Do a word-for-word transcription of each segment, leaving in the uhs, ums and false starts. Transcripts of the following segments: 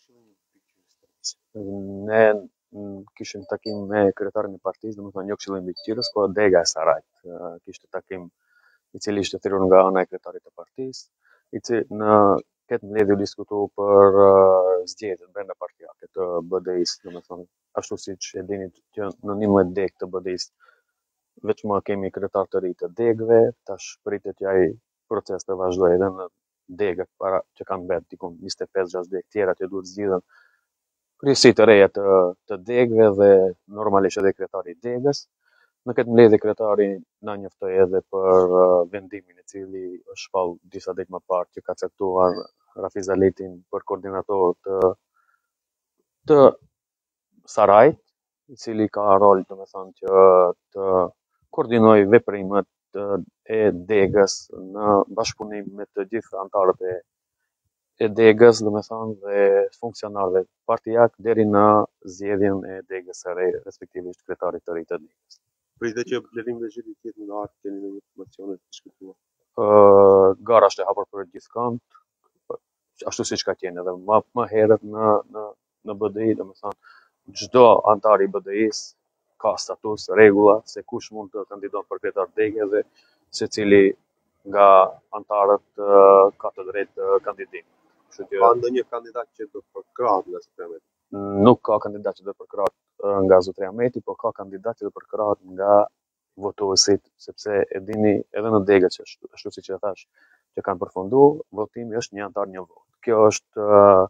Ne mm, kishim takim me kryetarin e partisë, domethënë jo këshillim mbikëqyrës, po dega e Sarajt. Ë, Kishte takim i cili ishte thirrur nga ana e kryetarit të partisë, i cili në këtë mbledhje u diskutu për uh, zgjedhjet brenda partijake të B D I-s, domethënë ashtu siç e dini që në njëmbëdhjetë deg të B D I-s veç më kemi kryetar të ri të degëve, tash pritet që ai proces të vazhdojë edhe në degët para që kanë mbet diku njëzet e pesë gjashtëdhjetë tjera që duhet zgjidhen kryesi të reja të, të degëve dhe normalisht edhe kryetari i degës. Në këtë mbledhje kryetari na njoftoi edhe për uh, vendimin e cili është shpall disa ditë më parë që ka caktuar Rafiz Alitin për koordinator të të Sarajt, i cili ka rol domethënë që të koordinojë veprimet të- e degës në bashkëpunim me të gjithë anëtarët e e degës, domethënë dhe funksionarëve partijak deri në zgjedhjen e degës së re, respektivisht kryetarit të ri të degës. Pritet që Blerim Vezhiri të jetë nga keni ndonjë informacione të diskutuar. Ë, gara është e hapur për gjithkënd, ashtu siç ka qenë edhe më më herët në në në B D I, domethënë çdo antar i B D I-s ka status, rregulla se kush mund të kandidon për kryetar dege dhe secili nga antarët ë, ka të drejtë të kandidimit. Kështu që Ka ndonjë kandidat që do të përkrahet nga Supremeti? nuk ka kandidat që do të përkrahet ë, nga Zotri Ahmeti, por ka kandidat që do të përkrahet nga votuesit, sepse e dini edhe në degët që ashtu, ashtu siç e thash, që kanë përfunduar, votimi është një antar një vot. Kjo është ë,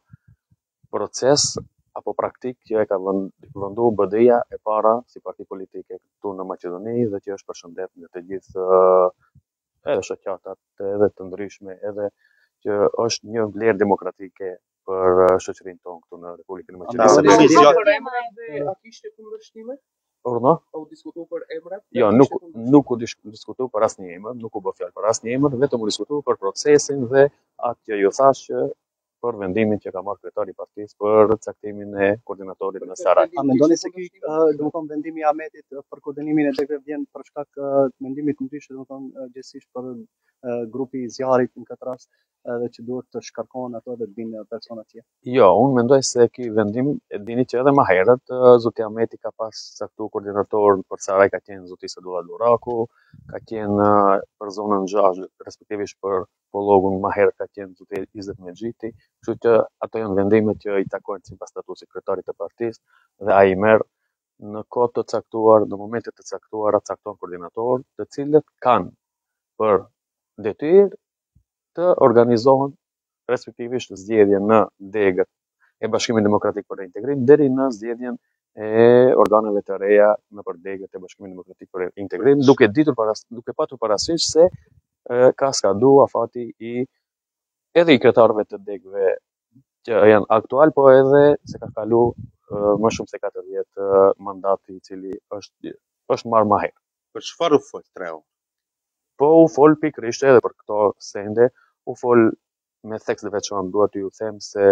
proces apo praktik që e ka vend- vendu B D I-ja e para si parti politike këtu në Maqedoni dhe që është përshëndet në të gjithë ë, edhe shoqatat edhe të ndryshme, edhe që është një vlerë demokratike për ë, shoqërinë tonë këtu në Republikën e Ata Maqedonisë. si Diskutuar zgjat- për emrat dhe a kishte kundërshtime? Urna? A u diskutu për emrat? Jo, nuk nuk u dish- diskutu për asnjë emër, nuk u bë fjalë për asnjë emër, vetëm u diskutu për procesin dhe atë që ju thash që për vendimin që ka marrë kryetari i partisë për caktimin e koordinatorit në Saraj. A mendoni se ky, uh, domethënë vendimi i Ahmetit uh, për koordinimin e degëve vjen për shkak uh, të mendimit të ndryshëm, domethënë uh, gjithsesi për uh, grupi i zjarrit në këtë rast, edhe që duhet të shkarkohen ato dhe të vinë persona tjerë? Jo, unë mendoj se ky vendim e dini që edhe më herët ë, zoti Ahmeti ka pas caktuar koordinator për Saraj, ka qenë zoti Sadullah Duraku, ka qenë ë, për zonën gjashtë, respektivisht për Pollogun më herët ka qenë zoti Izet Mexhiti, kështu që ato janë vendimet që i takojnë sipas statusit kryetarit të partisë dhe ai merr në kohë të caktuar, në momente të caktuara cakton koordinator, të cilët kanë për detyrë të organizohen respektivisht zgjedhje në degët e Bashkimit Demokratik për Reintegrim deri në zgjedhjen e organeve të reja nëpër degët e Bashkimit Demokratik për Integrim, duke ditur paras, duke patur parasysh se e, ka skadu afati i edhe i kryetarëve të degëve që janë aktual, po edhe se ka kalu e, më shumë se katërdhjetë e, mandati i cili është është marrë më herë. Për çfarë u fol tre orë? Po u fol pikërisht edhe për këto sende, u fol me theks të veçantë, dua t'ju them se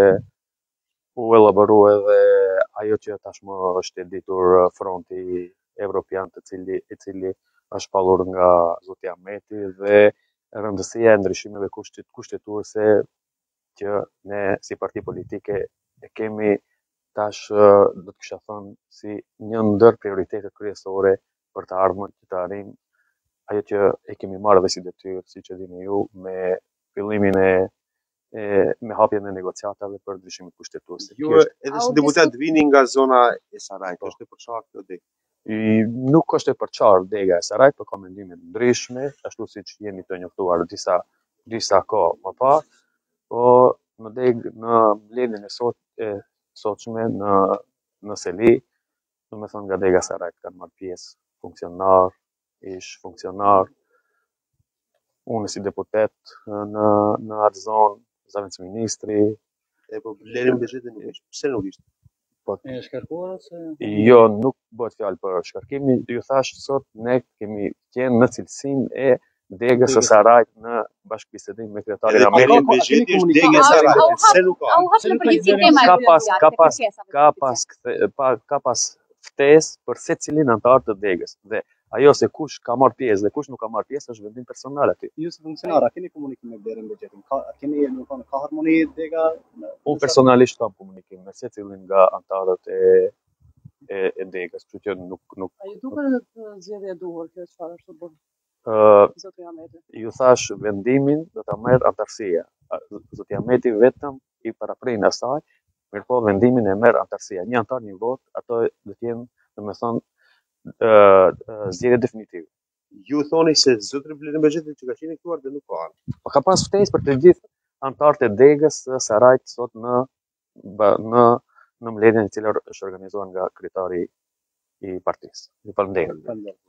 u elaborua edhe ajo që tashmë është e ditur ë, fronti evropian të cili i cili është shpallur nga zoti Ahmeti dhe rëndësia e ndryshimeve kushtet, kushtetuese që ne si parti politike e kemi tash ë, do të kisha thënë si një ndër prioritetet kryesore për të ardhmen që të arrijmë ajo që e kemi marrë dhe si detyrë, siç e dini ju, me fillimin e, e me hapjen e negociatave për ndryshimet kushtetuese. Ju Kjo është- edhe si deputat vini nga zona e Sarajit, është e përçartë kjo degë. I, nuk është e përçarë dega e Sarajit, por ka mendime të ndryshme, ashtu siç jemi të njoftuar disa disa kohë më parë, po në deg në mbledhjen e sot e sotshme në në Seli, domethënë nga dega e Sarajit kanë marrë pjesë funksionar, ish funksionar, unë si deputet në në atë zonë, zëvendës ministri, E po Blerim Vezhiri nuk ishte. Pse nuk ishte? po E shkarkuar ose jo, nuk bëhet fjalë për shkarkimin, ju thash sot ne kemi qenë në cilësinë e degës së Sarajit në bashkëbisedim me kryetarin Edhe Ahmeti. Blerim Vezhiri është degë e Sarajit. Se nuk ka. Au hapë në përgjithësi tema e Ka pas kryetarit, ka të pas kërkesave ka të pas kthe- pa, ka pas ftesë për secilin antar të degës dhe ajo se kush ka marrë pjesë dhe kush nuk ka marrë pjesë është vendim personal aty. ju si funksionar, a keni komunikim me Blerim Vezhirin? Ka a keni, domethënë, ka harmoni dega? në- Unë personalisht kam komunikim me secilin nga anëtarët e e, e degës, kështu që nuk nuk A ju duket zgjedhja e duhur kjo çfarë është bërë? ë Zoti Ahmeti. ju thash vendimin do ta merr antarësia. A- Zoti Ahmeti vetëm i paraprin asaj, mirëpo vendimin e merr antarësia. Një antar një votë, ato do të jenë, domethënë, ë ë, zgjedhje definitive. Ju thoni se zotri Blendi Mexheti që ka qenë këtuar dhe nuk ka ardhur. Po ka pas ftesë për të gjithë antarët e degës së Sarajt sot në ba- në në mbledhjen e cila është organizuar nga kryetari i partisë. Ju falenderoj. Falënderoj.